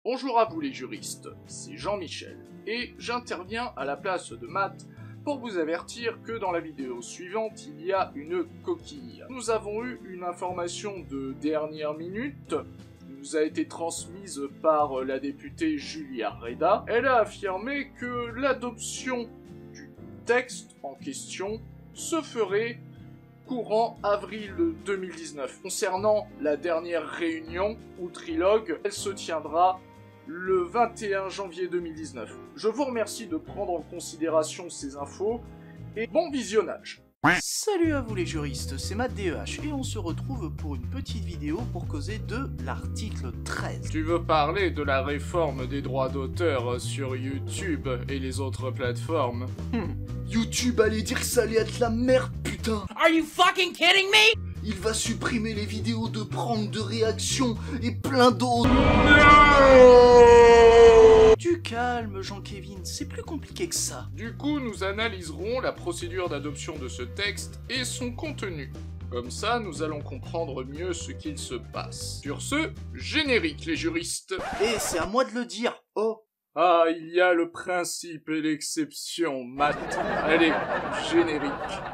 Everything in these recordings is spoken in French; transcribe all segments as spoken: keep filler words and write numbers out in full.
Bonjour à vous les juristes, c'est Jean-Michel, et j'interviens à la place de Matt pour vous avertir que dans la vidéo suivante, il y a une coquille. Nous avons eu une information de dernière minute, qui nous a été transmise par la députée Julia Reda. Elle a affirmé que l'adoption du texte en question se ferait courant avril deux mille dix-neuf. Concernant la dernière réunion ou trilogue, elle se tiendra le vingt et un janvier deux mille dix-neuf. Je vous remercie de prendre en considération ces infos et bon visionnage. Salut à vous les juristes, c'est Matt D E H et on se retrouve pour une petite vidéo pour causer de l'article treize. Tu veux parler de la réforme des droits d'auteur sur YouTube et les autres plateformes? Hmm. YouTube allait dire que ça allait être la merde, putain. Are you fucking kidding me? Il va supprimer les vidéos de prendre de réaction et plein d'autres. Du calme, Jean-Kévin, c'est plus compliqué que ça. Du coup, nous analyserons la procédure d'adoption de ce texte et son contenu. Comme ça, nous allons comprendre mieux ce qu'il se passe. Sur ce, générique les juristes. Et c'est à moi de le dire. Oh. Ah, il y a le principe et l'exception, Matt. Allez, générique.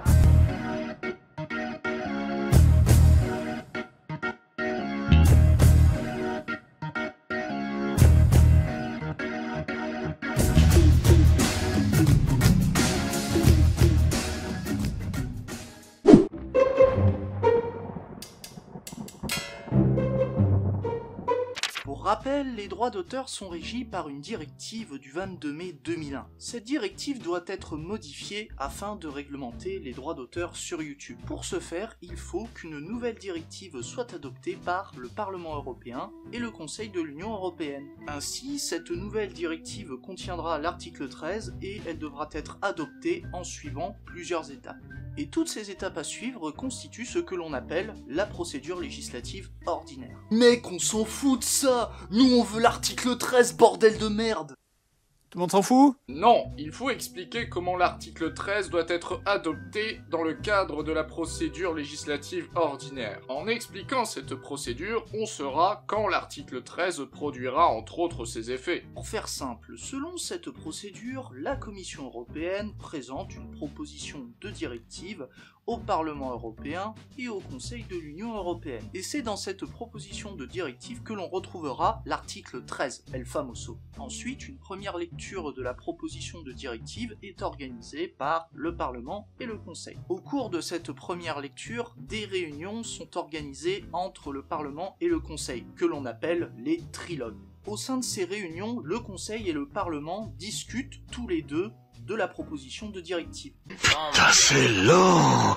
Pour rappel, les droits d'auteur sont régis par une directive du vingt-deux mai deux mille un. Cette directive doit être modifiée afin de réglementer les droits d'auteur sur YouTube. Pour ce faire, il faut qu'une nouvelle directive soit adoptée par le Parlement européen et le Conseil de l'Union européenne. Ainsi, cette nouvelle directive contiendra l'article treize et elle devra être adoptée en suivant plusieurs étapes. Et toutes ces étapes à suivre constituent ce que l'on appelle la procédure législative ordinaire. Mec, on s'en fout de ça! Nous on veut l'article treize, bordel de merde! Tout le monde s'en fout? Non, il faut expliquer comment l'article treize doit être adopté dans le cadre de la procédure législative ordinaire. En expliquant cette procédure, on saura quand l'article treize produira entre autres ses effets. Pour faire simple, selon cette procédure, la Commission européenne présente une proposition de directive au Parlement européen et au Conseil de l'Union européenne. Et c'est dans cette proposition de directive que l'on retrouvera l'article treize, El Famoso. Ensuite, une première lecture de la proposition de directive est organisée par le Parlement et le Conseil. Au cours de cette première lecture, des réunions sont organisées entre le Parlement et le Conseil, que l'on appelle les trilogues. Au sein de ces réunions, le Conseil et le Parlement discutent tous les deux de la proposition de directive. Ça c'est lent,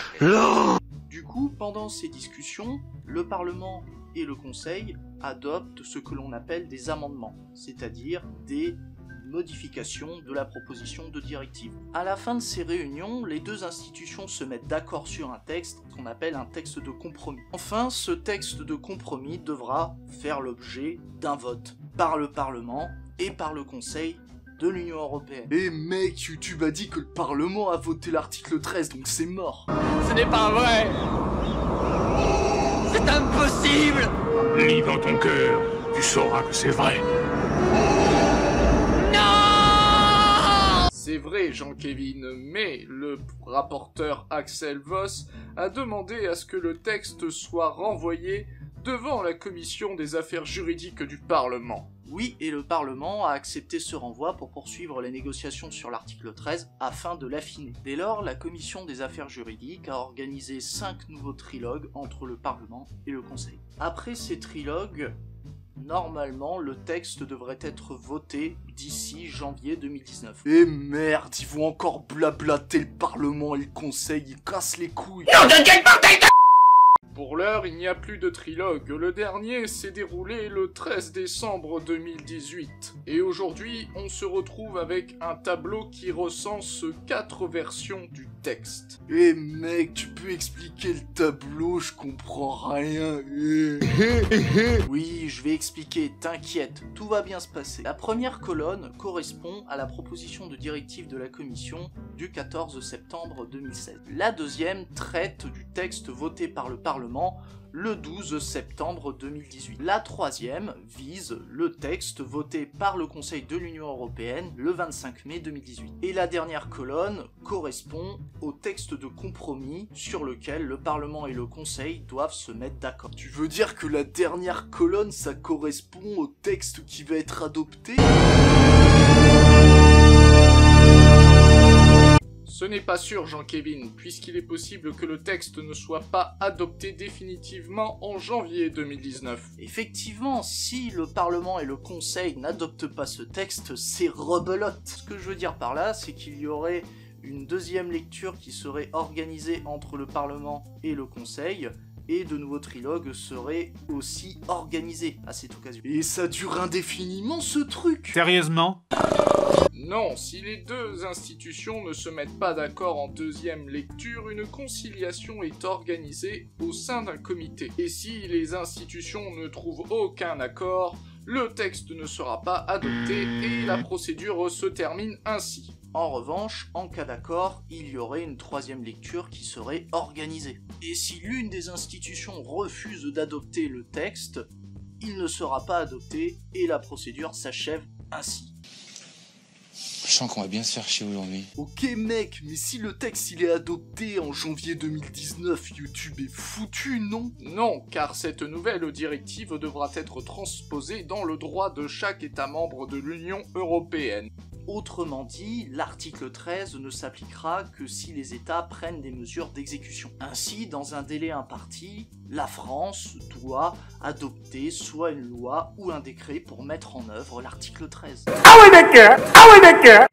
lent. Du coup, pendant ces discussions, le Parlement et le Conseil adoptent ce que l'on appelle des amendements, c'est-à-dire des modifications de la proposition de directive. À la fin de ces réunions, les deux institutions se mettent d'accord sur un texte qu'on appelle un texte de compromis. Enfin, ce texte de compromis devra faire l'objet d'un vote par le Parlement et par le Conseil de l'Union européenne. Eh mec, YouTube a dit que le Parlement a voté l'article treize, donc c'est mort. Ce n'est pas vrai. C'est impossible. Lis dans ton cœur, tu sauras que c'est vrai. Non. C'est vrai, Jean-Kévin, mais le rapporteur Axel Voss a demandé à ce que le texte soit renvoyé devant la commission des affaires juridiques du Parlement. Oui, et le Parlement a accepté ce renvoi pour poursuivre les négociations sur l'article treize afin de l'affiner. Dès lors, la commission des affaires juridiques a organisé cinq nouveaux trilogues entre le Parlement et le Conseil. Après ces trilogues, normalement, le texte devrait être voté d'ici janvier deux mille dix-neuf. Eh merde, ils vont encore blablater le Parlement et le Conseil, ils cassent les couilles. Non, de quel bordel de... Pour l'heure, il n'y a plus de trilogue. Le dernier s'est déroulé le treize décembre deux mille dix-huit. Et aujourd'hui, on se retrouve avec un tableau qui recense quatre versions du texte. Eh mec, tu peux expliquer le tableau, je comprends rien. Oui, je vais expliquer, t'inquiète, tout va bien se passer. La première colonne correspond à la proposition de directive de la Commission du quatorze septembre deux mille seize. La deuxième traite du texte voté par le Parlement le douze septembre deux mille dix-huit. La troisième vise le texte voté par le Conseil de l'Union européenne le vingt-cinq mai deux mille dix-huit. Et la dernière colonne correspond au texte de compromis sur lequel le Parlement et le Conseil doivent se mettre d'accord. Tu veux dire que la dernière colonne, ça correspond au texte qui va être adopté ? Ce n'est pas sûr, Jean-Kévin, puisqu'il est possible que le texte ne soit pas adopté définitivement en janvier deux mille dix-neuf. Effectivement, si le Parlement et le Conseil n'adoptent pas ce texte, c'est rebelote. Ce que je veux dire par là, c'est qu'il y aurait une deuxième lecture qui serait organisée entre le Parlement et le Conseil, et de nouveaux trilogues seraient aussi organisés à cette occasion. Et ça dure indéfiniment ce truc ? Sérieusement ? Non, si les deux institutions ne se mettent pas d'accord en deuxième lecture, une conciliation est organisée au sein d'un comité. Et si les institutions ne trouvent aucun accord, le texte ne sera pas adopté et la procédure se termine ainsi. En revanche, en cas d'accord, il y aurait une troisième lecture qui serait organisée. Et si l'une des institutions refuse d'adopter le texte, il ne sera pas adopté et la procédure s'achève ainsi. Je sens qu'on va bien se faire chier aujourd'hui. Ok mec, mais si le texte il est adopté en janvier deux mille dix-neuf, YouTube est foutu, non ? Non, car cette nouvelle directive devra être transposée dans le droit de chaque État membre de l'Union européenne. Autrement dit, l'article treize ne s'appliquera que si les États prennent des mesures d'exécution. Ainsi, dans un délai imparti, la France doit adopter soit une loi ou un décret pour mettre en œuvre l'article treize. Ah oui d'accord, ah oui d'accord.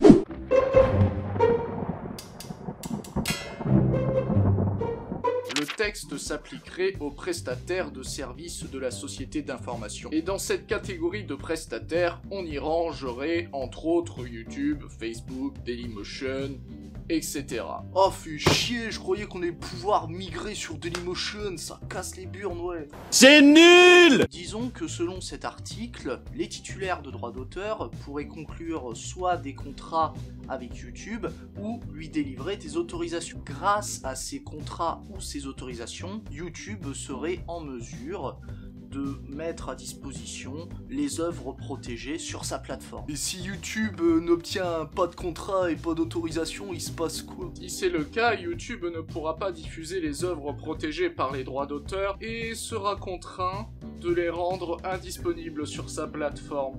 Le texte s'appliquerait aux prestataires de services de la société d'information. Et dans cette catégorie de prestataires, on y rangerait entre autres YouTube, Facebook, Dailymotion, et cetera. Oh fais chier, je croyais qu'on allait pouvoir migrer sur Dailymotion, ça casse les burnes, ouais. C'est nul. Disons que selon cet article, les titulaires de droits d'auteur pourraient conclure soit des contrats avec YouTube ou lui délivrer des autorisations. Grâce à ces contrats ou ces autorisations, YouTube serait en mesure de mettre à disposition les œuvres protégées sur sa plateforme. Et si YouTube euh, n'obtient pas de contrat et pas d'autorisation, il se passe quoi ? Si c'est le cas, YouTube ne pourra pas diffuser les œuvres protégées par les droits d'auteur et sera contraint de les rendre indisponibles sur sa plateforme.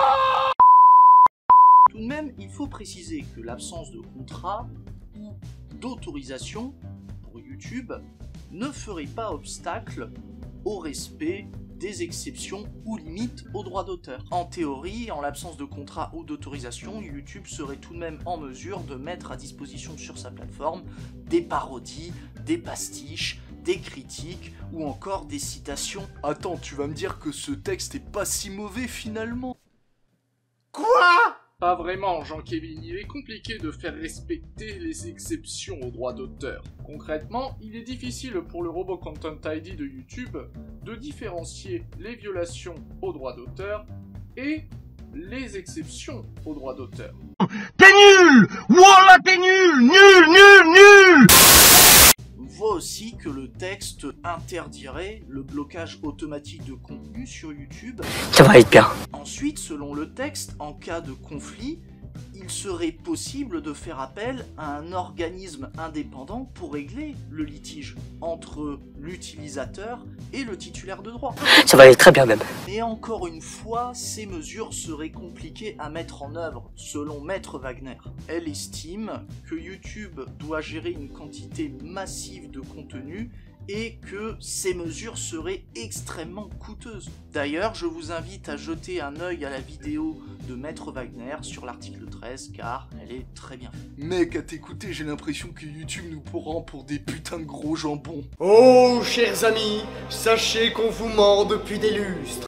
Tout de même, il faut préciser que l'absence de contrat ou d'autorisation pour YouTube ne ferait pas obstacle au respect des exceptions ou limites aux droits d'auteur. En théorie, en l'absence de contrat ou d'autorisation, YouTube serait tout de même en mesure de mettre à disposition sur sa plateforme des parodies, des pastiches, des critiques ou encore des citations. Attends, tu vas me dire que ce texte est pas si mauvais finalement ? Quoi? Pas vraiment, Jean-Kévin, il est compliqué de faire respecter les exceptions aux droits d'auteur. Concrètement, il est difficile pour le robot Content I D de YouTube de différencier les violations aux droits d'auteur et les exceptions aux droits d'auteur. T'es nul! Voilà, t'es nul! Nul, nul, nul! On voit aussi que le texte interdirait le blocage automatique de contenu sur YouTube. Ça va être bien. Ensuite, selon le texte, en cas de conflit, il serait possible de faire appel à un organisme indépendant pour régler le litige entre l'utilisateur et le titulaire de droit. Ça va aller très bien même. Mais encore une fois, ces mesures seraient compliquées à mettre en œuvre, selon Maître Wagner. Elle estime que YouTube doit gérer une quantité massive de contenu et que ces mesures seraient extrêmement coûteuses. D'ailleurs, je vous invite à jeter un œil à la vidéo de Maître Wagner sur l'article treize, car elle est très bien faite. Mec, à t'écouter, j'ai l'impression que YouTube nous prend pour des putains de gros jambons. Oh, chers amis, sachez qu'on vous ment depuis des lustres.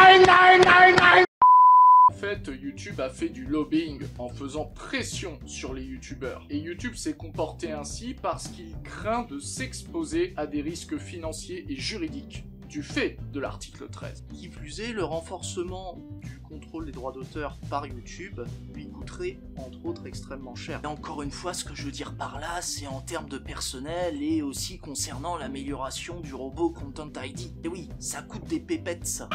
En fait, YouTube a fait du lobbying en faisant pression sur les youtubeurs. Et YouTube s'est comporté ainsi parce qu'il craint de s'exposer à des risques financiers et juridiques. du fait de l'article treize. Qui plus est, le renforcement du contrôle des droits d'auteur par YouTube lui coûterait entre autres extrêmement cher. Et encore une fois, ce que je veux dire par là, c'est en termes de personnel et aussi concernant l'amélioration du robot Content I D. Et oui, ça coûte des pépettes ça.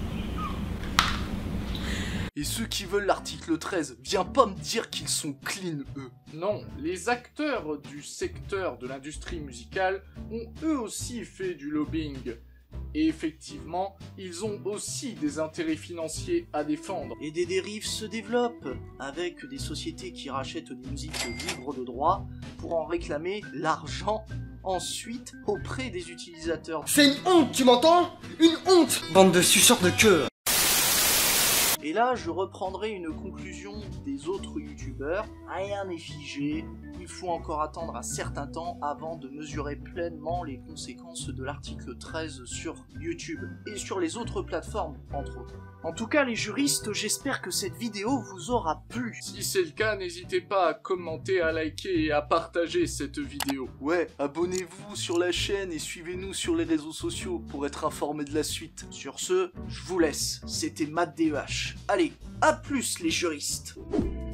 Et ceux qui veulent l'article treize, viens pas me dire qu'ils sont clean, eux. Non, les acteurs du secteur de l'industrie musicale ont eux aussi fait du lobbying. Et effectivement, ils ont aussi des intérêts financiers à défendre. Et des dérives se développent, avec des sociétés qui rachètent des musiques libres de droit pour en réclamer l'argent ensuite auprès des utilisateurs. C'est une honte, tu m'entends? Une honte, bande de suceurs de queue. Et là, je reprendrai une conclusion des autres youtubeurs. Rien n'est figé, il faut encore attendre un certain temps avant de mesurer pleinement les conséquences de l'article treize sur YouTube et sur les autres plateformes, entre autres. En tout cas, les juristes, j'espère que cette vidéo vous aura plu. Si c'est le cas, n'hésitez pas à commenter, à liker et à partager cette vidéo. Ouais, abonnez-vous sur la chaîne et suivez-nous sur les réseaux sociaux pour être informés de la suite. Sur ce, je vous laisse. C'était Matt D E H. Allez, à plus les juristes.